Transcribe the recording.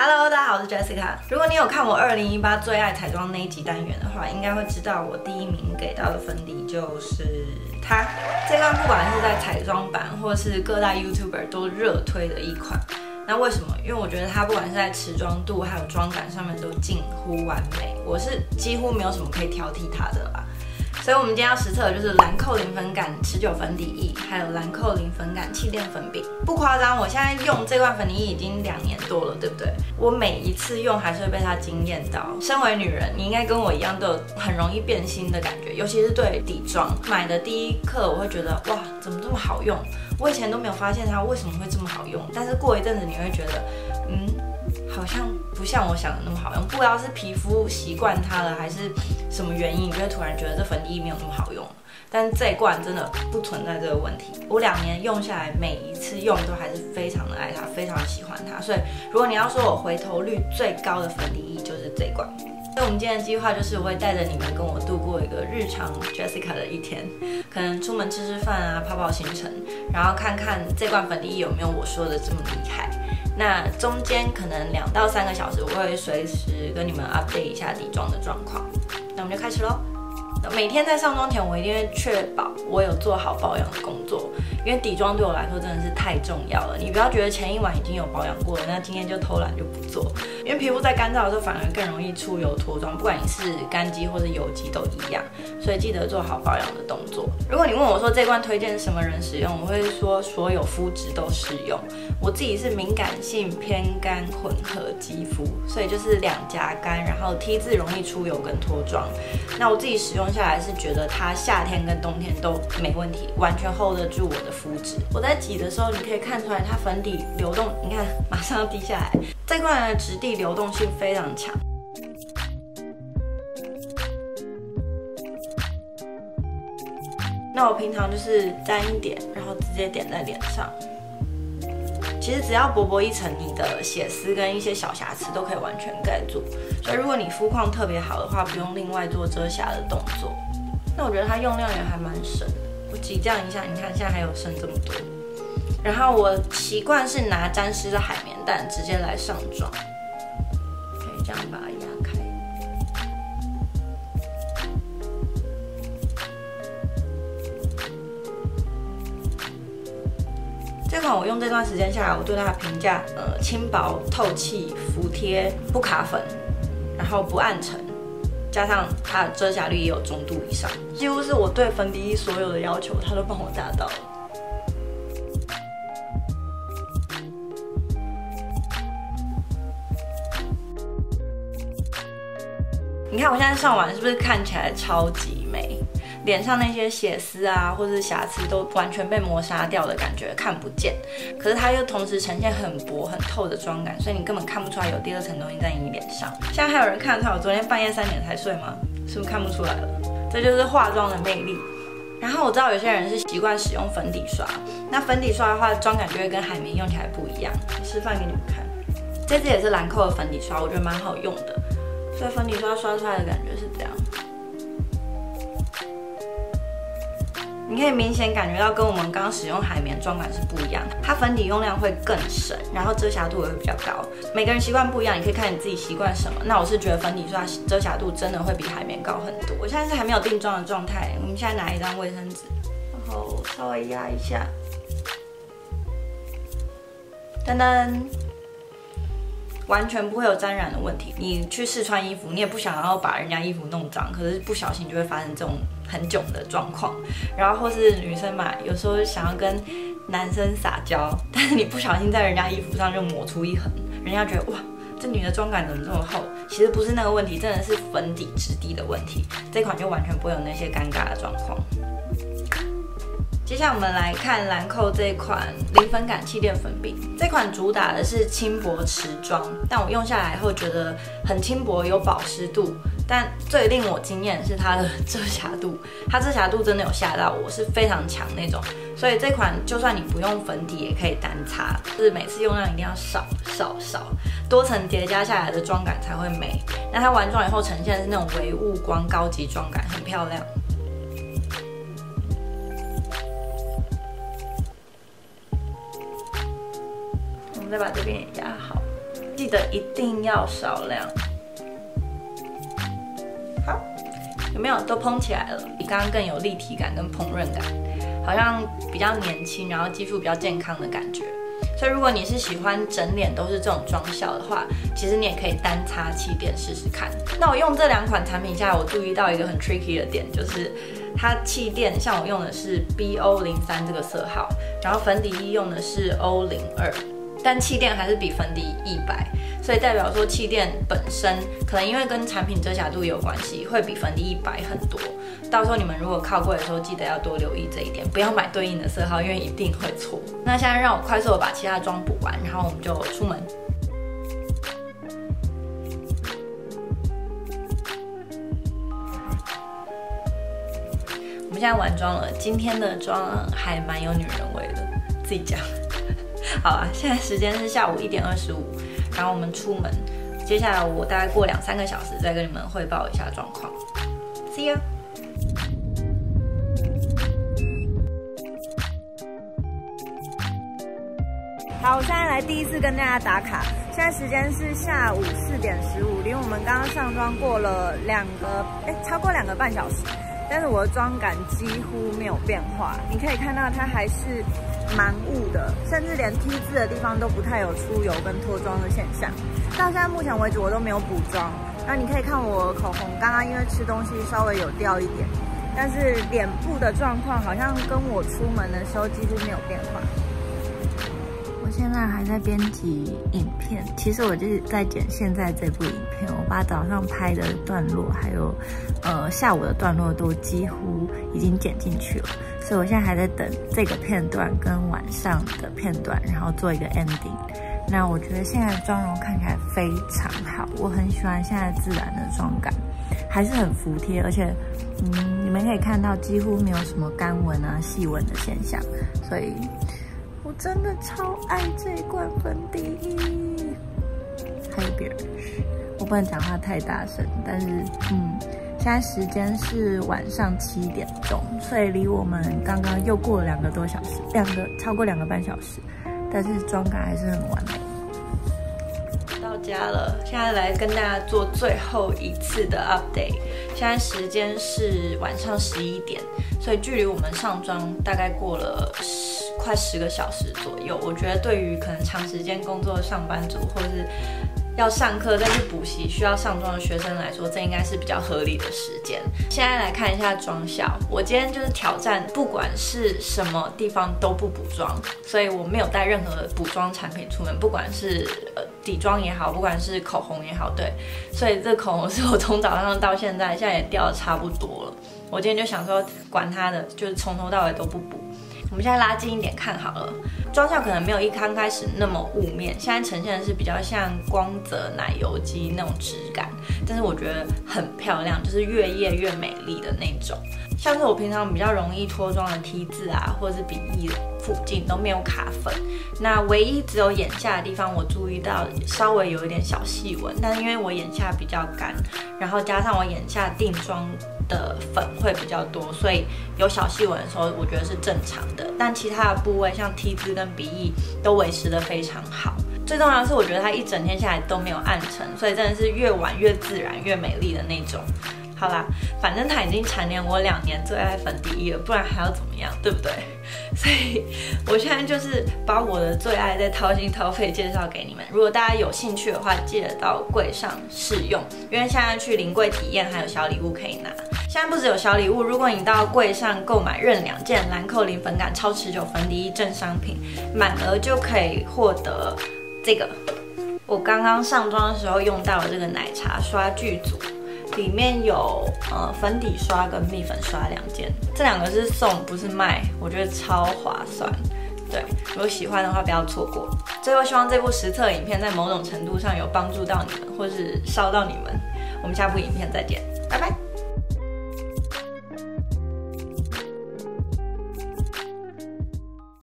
Hello， 大家好，我是 Jessica。如果你有看我2018最爱彩妆那一集单元的话，应该会知道我第1名给到的粉底就是它。这款不管是在彩妆版或是各大 YouTuber 都热推的一款。那为什么？因为我觉得它不管是在持妆度还有妆感上面都近乎完美，我是几乎没有什么可以挑剔它的啦。所以我们今天要实测的就是兰蔻零粉感持久粉底液，还有兰蔻零粉感气垫粉饼。不夸张，我现在用这罐粉底液已经2年多了，对不对？我每一次用还是会被它惊艳到。身为女人，你应该跟我一样都有很容易变心的感觉，尤其是对底妆。买的第一刻我会觉得哇，怎么这么好用？我以前都没有发现它为什么会这么好用，但是过一阵子你会觉得，好像不像我想的那么好用，不知道是皮肤习惯它了，还是什么原因，你就会突然觉得这粉底液没有那么好用了。但是这一罐真的不存在这个问题，我2年用下来，每一次用都还是非常的爱它，非常的喜欢它。所以如果你要说我回头率最高的粉底液，就是这一罐。所以我们今天的计划就是我会带着你们跟我度过一个日常 Jessica 的一天，可能出门吃饭啊，跑跑行程，然后看看这罐粉底液有没有我说的这么厉害。那中间可能2到3个小时，我会随时跟你们 update 一下底妆的状况。那我们就开始咯。每天在上妆前，我一定会确保我有做好保养的工作，因为底妆对我来说真的是太重要了。你不要觉得前一晚已经有保养过了，那今天就偷懒就不做，因为皮肤在干燥的时候反而更容易出油脱妆，不管你是干肌或是油肌都一样。所以记得做好保养的动作。如果你问我说这罐推荐什么人使用，我会说所有肤质都适用。我自己是敏感性偏干混合肌肤，所以就是2颊干，然后 T 字容易出油跟脱妆。那我自己使用下来是觉得它夏天跟冬天都没问题，完全 hold 得住我的肤质。我在挤的时候，你可以看出来它粉底流动，你看马上要滴下来。这罐的质地流动性非常强。那我平常就是沾一点，然后直接点在脸上。其实只要薄薄一层，你的血丝跟一些小瑕疵都可以完全盖住。所以如果你肤况特别好的话，不用另外做遮瑕的动作。那我觉得它用量也还蛮省的。我挤这样一下，你看现在还有剩这么多。然后我习惯是拿沾湿的海绵蛋直接来上妆，可以这样把它压开。这款我用这段时间下来，我对它的评价，轻薄、透气、服帖、不卡粉，然后不暗沉，加上它的遮瑕率也有中度以上，几乎是我对粉底液所有的要求，它都帮我达到了。你看我现在上完是不是看起来超级美？脸上那些血丝啊，或是瑕疵都完全被磨砂掉的感觉，看不见。可是它又同时呈现很薄很透的妆感，所以你根本看不出来有第2层东西在你脸上。现在还有人看得出来我昨天半夜3点才睡吗？是不是看不出来了？这就是化妆的魅力。然后我知道有些人是习惯使用粉底刷，那粉底刷的话，妆感就会跟海绵用起来不一样。我示范给你们看，这支也是兰蔻的粉底刷，我觉得蛮好用的。所以粉底刷刷出来的感觉是这样。你可以明显感觉到跟我们刚刚使用海绵妆感是不一样的，它粉底用量会更省，然后遮瑕度也会比较高。每个人习惯不一样，你可以看你自己习惯什么。那我是觉得粉底刷遮瑕度真的会比海绵高很多。我现在是还没有定妆的状态，我们现在拿一张卫生纸，然后稍微压一下，噔噔。完全不会有沾染的问题。你去试穿衣服，你也不想要把人家衣服弄脏，可是不小心就会发生这种很囧的状况。然后或是女生嘛，有时候想要跟男生撒娇，但是你不小心在人家衣服上就抹出一痕，人家觉得哇，这女的妆感怎么这么厚？其实不是那个问题，真的是粉底质地的问题。这款就完全不会有那些尴尬的状况。接下来我们来看兰蔻这款零粉感气垫粉饼。这款主打的是轻薄持妆，但我用下来后觉得很轻薄，有保湿度。但最令我惊艳的是它的遮瑕度，它遮瑕度真的有吓到我，是非常强那种。所以这款就算你不用粉底也可以单擦，就是每次用量一定要少，多层叠加下来的妆感才会美。那它完妆以后呈现的是那种微雾光高级妆感，很漂亮。我们再把这边也压好。 记得一定要少量。好，有没有都蓬起来了？比刚刚更有立体感跟烹饪感，好像比较年轻，然后肌肤比较健康的感觉。所以如果你是喜欢整脸都是这种妆效的话，其实你也可以单擦气垫试试看。那我用这2款产品下来，我注意到一个很 tricky 的点，就是它气垫，像我用的是 BO03 这个色号，然后粉底液用的是 O02，但气垫还是比粉底100，所以代表说气垫本身可能因为跟产品遮瑕度有关系，会比粉底100很多。到时候你们如果靠柜的时候，记得要多留意这一点，不要买对应的色号，因为一定会错。那现在让我快速的把其他妆补完，然后我们就出门。我们现在完妆了，今天的妆还蛮有女人味的，自己讲。好啊，现在时间是下午1点25，然后我们出门。接下来我大概过2-3个小时再跟你们汇报一下状况。See ya。好，我现在来第一次跟大家打卡。现在时间是下午4点15，离我们刚刚上妆过了超过2个半小时，但是我的妆感几乎没有变化。你可以看到它还是蛮雾的，甚至连 T 字的地方都不太有出油跟脱妆的现象。到现在目前为止我都没有补妆。那你可以看我口红，刚刚因为吃东西稍微有掉一点，但是脸部的状况好像跟我出门的时候几乎没有变化。我现在还在编辑影片，其实我就是在剪现在这部影片，我把早上拍的段落还有下午的段落都几乎已经剪进去了，所以我现在还在等这个片段跟晚上的片段，然后做一个 ending。那我觉得现在的妆容看起来非常好，我很喜欢现在自然的妆感，还是很服帖，而且你们可以看到几乎没有什么干纹啊、细纹的现象，所以我真的超爱这一罐粉底液。还有别人，我不能讲话太大声，但是现在时间是晚上7点钟，所以离我们刚刚又过了2个多小时，超过2个半小时，但是妆感还是很完美。到家了，现在来跟大家做最后一次的 update。现在时间是晚上11点，所以距离我们上妆大概过了快10个小时左右。我觉得对于可能长时间工作的上班族，或者是要上课再去补习需要上妆的学生来说，这应该是比较合理的时间。现在来看一下妆效，我今天就是挑战，不管是什么地方都不补妆，所以我没有带任何的补妆产品出门，不管是底妆也好，不管是口红也好，对，所以这口红是我从早上到现在也掉的差不多了。我今天就想说，管它的，就是从头到尾都不补。我们现在拉近一点看好了，妆效可能没有刚开始那么雾面，现在呈现的是比较像光泽奶油肌那种质感，但是我觉得很漂亮，就是越夜越美丽的那种。像是我平常比较容易脱妆的 T 字啊，或者是鼻翼附近都没有卡粉，那唯一只有眼下的地方我注意到稍微有一点小细纹，但是因为我眼下比较干，然后加上我眼下定妆的粉会比较多，所以有小细纹的时候我觉得是正常的，但其他的部位像 T 字跟鼻翼都维持得非常好。最重要的是我觉得它一整天下来都没有暗沉，所以真的是越晚越自然越美丽的那种。好啦，反正它已经蝉联我2年最爱粉底液了，不然还要怎么样，对不对？所以我现在就是把我的最爱再掏心掏肺介绍给你们。如果大家有兴趣的话，记得到柜上试用，因为现在去临柜体验还有小礼物可以拿。现在不只有小礼物，如果你到柜上购买任2件兰蔻零粉感超持久粉底液正商品，满额就可以获得这个。我刚刚上妆的时候用到了这个奶茶刷剧组。里面有粉底刷跟蜜粉刷2件，这2个是送不是卖，我觉得超划算。对，如果喜欢的话不要错过。最后希望这部实测影片在某种程度上有帮助到你们，或是烧到你们。我们下部影片再见，拜拜。